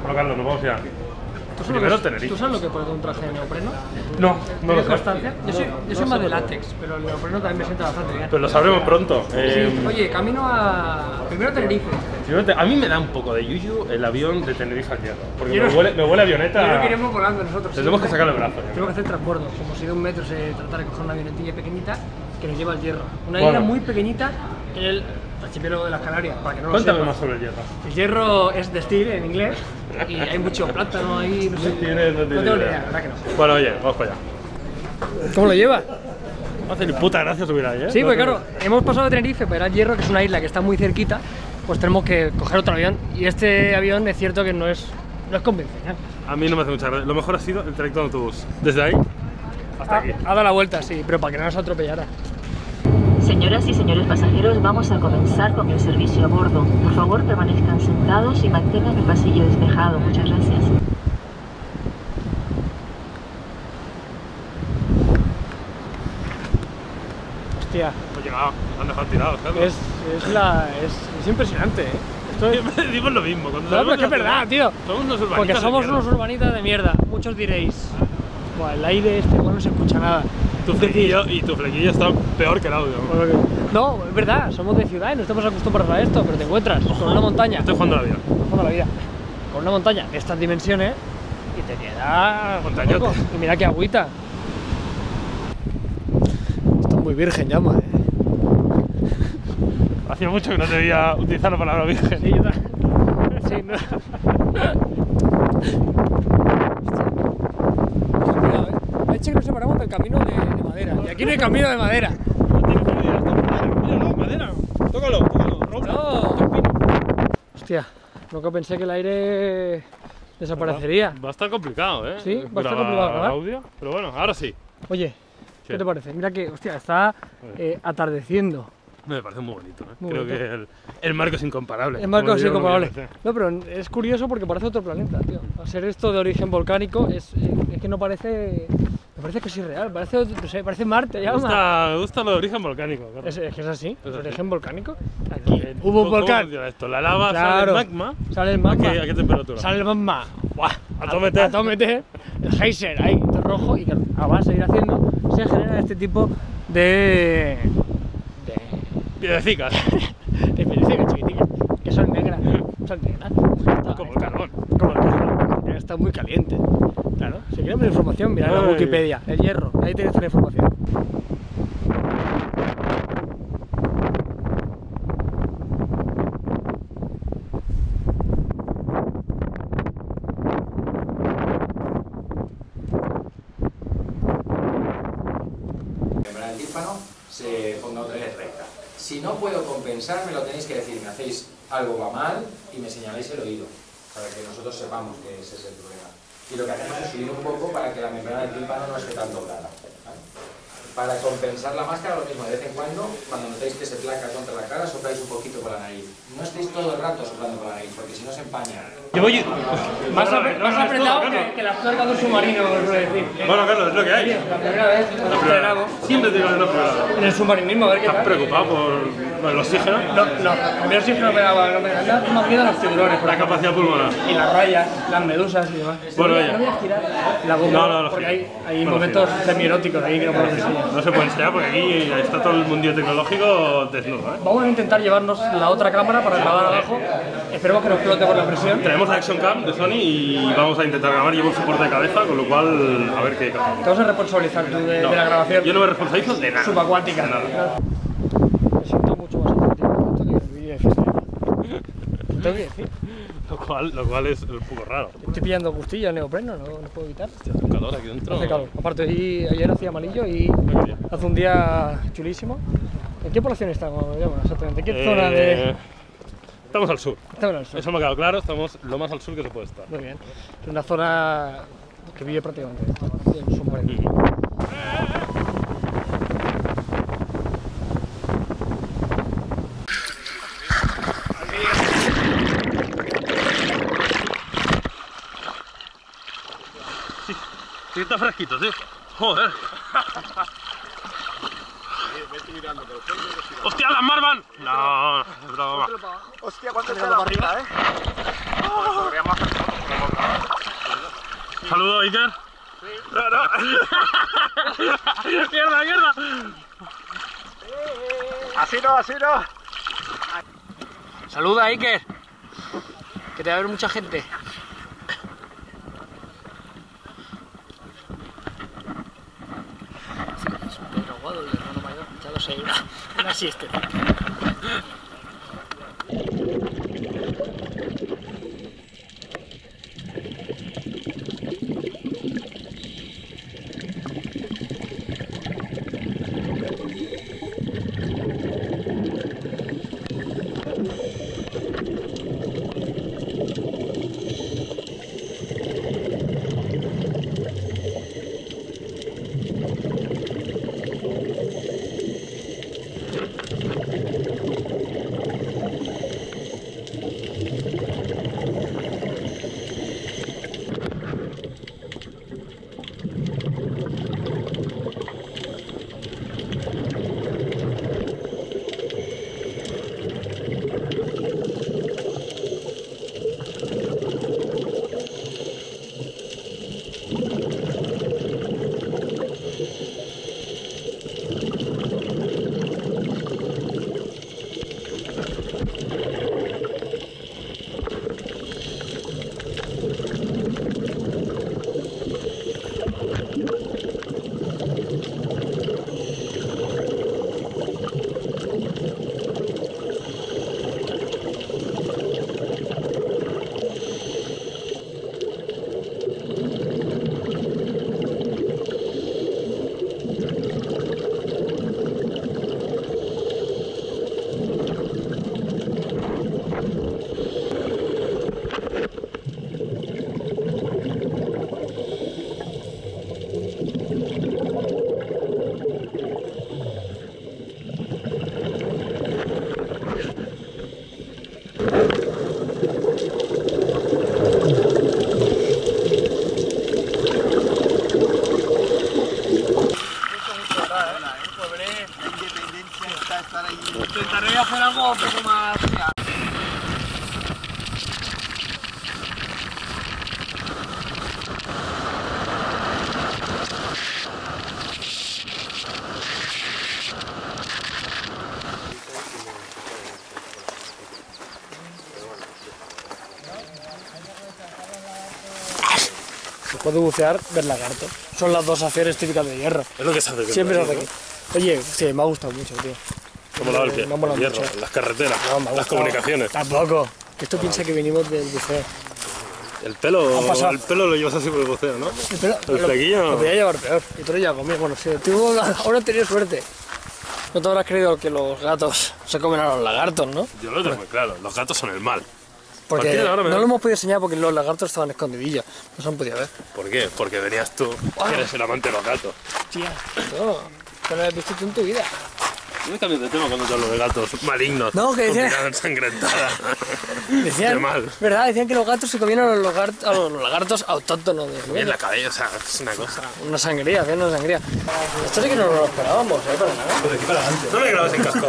Bueno, Carlos, nos vamos ya. Primero Tenerife. ¿Tú sabes lo que pone un traje de neopreno? No, no lo sé. Constancia? Yo soy más de látex, pero el neopreno también me sienta bastante bien. Pero lo sabremos pronto. Sí. Oye, camino a... Primero Tenerife. A mí me da un poco de yuyu el avión de Tenerife al Hierro. Porque Yo me huele avioneta. Yo creo que iremos volando nosotros. Tenemos que sacar el brazo. Tenemos que hacer transbordo. Como si de un metro se tratara de coger una avionetilla pequeñita que nos lleva al Hierro. Una isla muy pequeñita en el archipiélago de las Canarias, para que no lo Cuéntame sepas. más sobre el Hierro. El Hierro es de steel en inglés y hay mucho plátano ahí, no sé. No tengo ni idea, idea. la verdad que no. Bueno, oye, vamos para allá. ¿Cómo lo lleva? No hace ni puta gracia subir ahí, ¿eh? Sí, pues claro, hemos pasado de Tenerife para ir al Hierro, que es una isla que está muy cerquita, pues tenemos que coger otro avión y este avión es cierto que no es convencional. A mí no me hace mucha gracia. Lo mejor ha sido el trayecto de autobús. Desde ahí hasta aquí. Ha dado la vuelta, sí, pero para que no nos atropellara. Señoras y señores pasajeros, vamos a comenzar con el servicio a bordo. Por favor, permanezcan sentados y mantengan el pasillo despejado. Muchas gracias. Hostia. Oye, no, nos han dejado tirados, Carlos. Es impresionante, ¿eh? Siempre decimos lo mismo. Cuando No, pero es que es verdad, tío. Somos unos urbanitas. Porque somos de mierda. unos urbanitas de mierda. Muchos diréis, buah, el aire este igual no se escucha nada. Tu flequillo está peor que el audio. No, es verdad, somos de ciudad y no estamos acostumbrados a esto, pero te encuentras con una montaña. Estoy jugando la vida. Jugando la vida. Con una montaña de estas dimensiones y te queda Montañote. loco. Y mira qué agüita. Esto es muy virgen, llama, ¿eh? Hacía mucho que no te veía utilizar la palabra virgen. Sí, yo también. Sí, no. Cuidado, ¿eh? Ha dicho que nos separamos del camino de madera. Y aquí no hay camino de madera. No tienes ni idea, esto es madera. Míralo, madera. Tócalo, roble. No. Hostia, nunca pensé que el aire desaparecería. Va a estar complicado, ¿eh? Sí, va a estar complicado grabar. audio. Pero bueno, ahora sí. Oye, ¿qué te parece? Mira que, hostia, está atardeciendo. Me parece muy bonito, ¿eh? Muy Creo bonito. que el marco es incomparable. El marco Como es digo, incomparable. no me No, pero es curioso porque parece otro planeta, tío. Al ser esto de origen volcánico, es que no parece... Me parece que es irreal, parece, no sé, parece Marte, ya. me gusta lo de origen volcánico. Carlos. Es que es así, Es así. origen volcánico. Aquí hubo un ¿Cómo volcán. funciona esto? La lava Claro. sale el magma. Sale el magma. ¿A qué temperatura? Sale el magma. ¡Buah! Atómete. Atómete. El geyser ahí, de rojo. Y que a base de ir haciendo, se genera este tipo de Piedecicas. piedecicas chiquitillas, que son negras. Son negras. Como el carbón. Como el carbón. Está muy caliente. Claro, si queremos información, mirad en la Ay. Wikipedia. El Hierro, ahí tenéis toda la información. Para el tímpano se ponga otra vez recta. Si no puedo compensar, me lo tenéis que decir. Me hacéis algo va mal y me señaláis el oído, para que nosotros sepamos que ese es el problema. Y lo que hacemos es subir un poco para que la membrana del tímpano no esté tan doblada, ¿vale? Para compensar la máscara, lo mismo, de vez en cuando notéis que se placa contra la cara, sopláis un poquito con la nariz. No estéis todo el rato soplando con la nariz, porque si no se empaña. Yo voy. Más apretado que las tuercas de un submarino, os voy a decir. Bueno, Carlos, es lo que hay. La primera vez que nos estrenamos Siempre te digo que no en el submarinismo, a ver qué ¿Estás tal. preocupado por el oxígeno? No, a mí el oxígeno me da más miedo a los tiburones, por La ejemplo. capacidad pulmonar. Y las rayas, las medusas y demás. Bueno, no ya. voy a girar la boca, No, porque gira. hay Bueno, momentos gira. semieróticos ahí que no podemos enseñar. No se puede enseñar porque aquí está todo el mundillo tecnológico desnudo, ¿eh? Vamos a intentar llevarnos la otra cámara para grabar abajo. Esperemos que nos flote por la presión. Tenemos la Action Cam de Sony y vamos a intentar grabar. Llevo un soporte de cabeza, con lo cual a ver qué cazamos. Te vas a responsabilizar tú de la grabación Yo no me responsabilizo de nada. subacuática. De nada. Me siento mucho más atractivo que el vídeo de fiesta. Te tengo que decir. Lo cual es un poco raro. Estoy pillando gustillo al neopreno, no puedo evitar. Hace un calor aquí dentro. Hace calor. Aparte, ayer hacía malillo y hace un día chulísimo. ¿En qué población estamos? Exactamente. ¿En qué zona de...? Estamos al sur. Estamos en el sur. Eso me ha quedado claro, estamos lo más al sur que se puede estar. Muy bien. Es una zona que vive prácticamente en submarino. Sí, está fresquito, sí. Joder. ¡Hostia, las Marvan! No, es broma. Hostia, ¿cuánto está la barriga, eh? Podríamos hacer saludo, Iker. Sí. No. ¡Mierda, mierda! Así no, así no. Saluda, Iker. Que te va a ver mucha gente. Es un perro aguado, el hermano mayor. Ya lo sé, una siesta. Intentaré hacer algo un poco más... Se puede bucear, ver lagarto. Son las dos acciones típicas de hierro. Es lo que se hace. Siempre se hace aquí. Oye, sí, me ha gustado mucho, tío. ¿Cómo la el pie? Me ha molado Hierro, mucho. las carreteras, No, me ha las gustado. comunicaciones. Tampoco. Esto piensa que venimos del buceo. El pelo lo llevas así por el buceo, ¿no? El flequillo. Lo podía llevar peor. Y tú lo llevas conmigo. Bueno, sí, tú ahora has tenido suerte. No te habrás creído que los gatos se comen a los lagartos, ¿no? Yo lo tengo muy claro, los gatos son el mal. Porque Martín, ahora me no da- lo hemos podido enseñar porque los lagartos estaban escondidillos. No se han podido ver. ¿Por qué? Porque venías tú, que eres el amante de los gatos. Tía, no. Que no has visto tú en tu vida. No me cambies de tema cuando te hablo de gatos malignos. No, que decía- con mirada ensangrentada. Decían, Qué mal. ¿verdad? Decían que los gatos se comían a los lagartos autóctonos de Bien la cabeza, o sea, es una cosa. Una sangría, hacían una sangría. Esto sí que no lo esperábamos, para nada. Pues de aquí para adelante. No me grabas sin casco.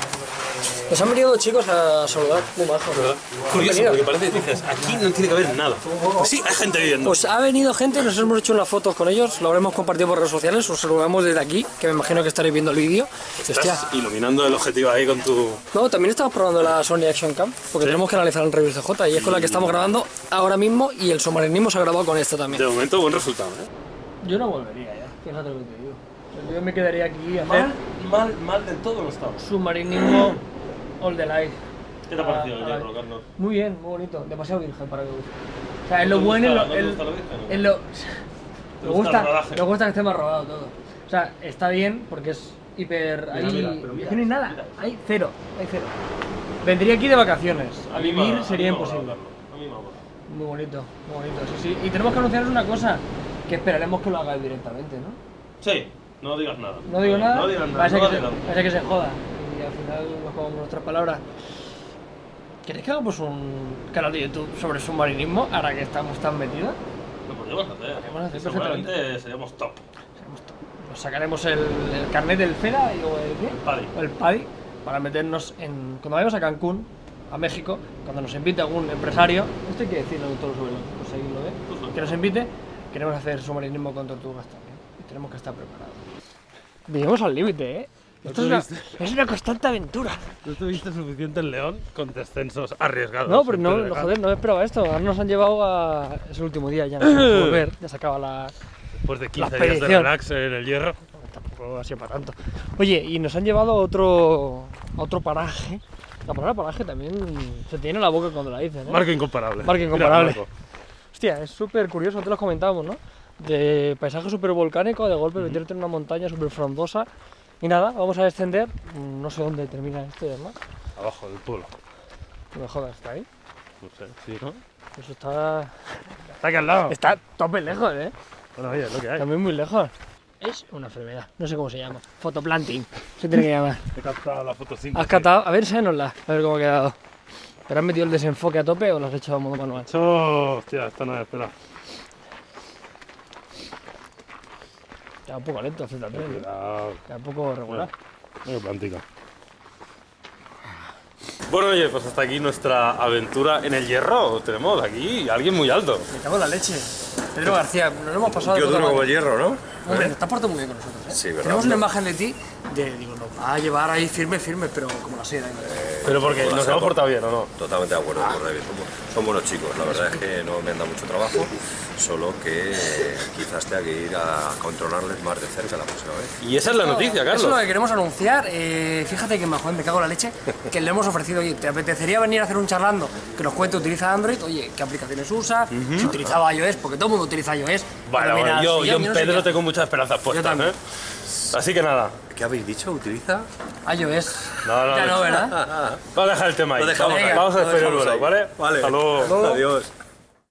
Nos han venido dos chicos a saludar, muy majos. Curioso, Bienvenido. porque parece que dices, aquí no tiene que haber nada. Pues sí, hay gente viviendo. Pues ha venido gente, nos hemos hecho unas fotos con ellos, lo habremos compartido por redes sociales, os saludamos desde aquí, que me imagino que estaréis viendo el vídeo. Hostia. Estás iluminando el objetivo ahí con tu... No, también estamos probando la Sony Action Cam, porque tenemos que analizar en Reviews CJ y es con la que estamos grabando ahora mismo y el submarinismo se ha grabado con esta también. De momento, buen resultado, ¿eh? Yo no volvería ya, fíjate lo que te digo. O sea, yo me quedaría aquí a hacer Mal del todo no estamos. submarinismo all the life. ¿Qué te ha parecido el hierro, Carlos? Muy bien, muy bonito, demasiado virgen para que guste. O sea, es lo bueno, ¿No te gusta lo virgen? es lo... Me gusta, el rodaje? me gusta que esté más rodado todo. O sea, está bien porque es hiper... Es que no hay nada, hay cero. Vendría aquí de vacaciones, a vivir sería imposible. A mí me gusta. Muy bonito, sí, sí. Y tenemos que anunciaros una cosa, que esperaremos que lo hagáis directamente, ¿no? Sí, no digas nada. No digo nada, No digas nada. parece, no que adelante. parece que se joda. Y al final nos comemos nuestras palabras. ¿Queréis que hagamos un canal de YouTube sobre submarinismo ahora que estamos tan metidos? Lo podríamos hacer. Podríamos hacer Seguramente seríamos top. Nos sacaremos el carnet del FEDA o el ¿qué? Paddy. O el PADI para meternos en... Cuando vayamos a Cancún, a México, cuando nos invite algún empresario, esto hay que decirlo todo sobre lo seguirlo, ¿eh? Que nos invite, queremos hacer submarinismo con tortugas también. Y tenemos que estar preparados. Vivimos al límite, ¿eh? Esto es una constante aventura. ¿No tuviste suficiente en León con descensos arriesgados? No, pero no, joder, no me esperaba esto. Ahora nos han llevado a... Es el último día, ya no podemos volver. Ya se acaba la... Después de 15 la días de expedición. relax en el Hierro. Tampoco ha sido para tanto. Oye, y nos han llevado a otro paraje. La palabra paraje también se tiene en la boca cuando la dicen, ¿eh? Marco incomparable. Marco incomparable. Mira, Marco. Hostia, es súper curioso, antes lo comentábamos, ¿no? De paisaje súper volcánico, de golpe meterte en una montaña súper frondosa. Y nada, vamos a descender. No sé dónde termina esto y demás. Abajo del pueblo. No me jodas, está ahí. No sé, sí, ¿no? Eso está... Está aquí al lado. Está tope lejos, ¿eh? Bueno, oye, es lo que hay. También muy lejos. Es una enfermedad, no sé cómo se llama. Fotoplanting, se tiene que llamar. He captado la fotosíntesis. Has catado, a ver, enséñanosla, a ver cómo ha quedado. ¿Pero has metido el desenfoque a tope o lo has hecho a modo manual? Hostia, esta no es, espera. Queda un poco lento, Z3, ¿no? Cuidado. Queda un poco regular. Mira qué plantica. Bueno, oye, pues hasta aquí nuestra aventura en el Hierro. Tenemos aquí a alguien muy alto. Me cago en la leche. Pedro García, nos hemos pasado de Yo puta duro como madre. el hierro, ¿no? Hombre, te estás portando muy bien con nosotros, ¿eh? Sí, verdad. Tenemos una imagen de ti de, digo, nos va a llevar ahí firme, pero como la seda. Pero porque nos hemos portado bien, ¿o no? Totalmente de acuerdo, por David. Son buenos chicos, la verdad es que no me han dado mucho trabajo, solo que quizás tenga que ir a controlarles más de cerca la próxima vez. Y esa es la noticia, Carlos. Eso es lo que queremos anunciar. Fíjate que joder, me cago en la leche, que le hemos ofrecido, oye, ¿te apetecería venir a hacer un charlando? Que nos cuente, utiliza Android, oye, ¿qué aplicaciones usa? Si utilizaba iOS, porque todo el mundo utiliza iOS. Vale, Pero mira, bueno, yo no en sé Pedro qué. tengo muchas esperanzas puestas, Yo también. ¿eh? Así que nada. ¿Qué habéis dicho? ¿Utiliza? iOS. No, Ya no, ¿verdad? Vamos a dejar el tema ahí. Lo dejamos ahí. Vamos a Lo despedir el dejamos vuelo, ahí. ¿vale? Vale. Hasta luego. Adiós.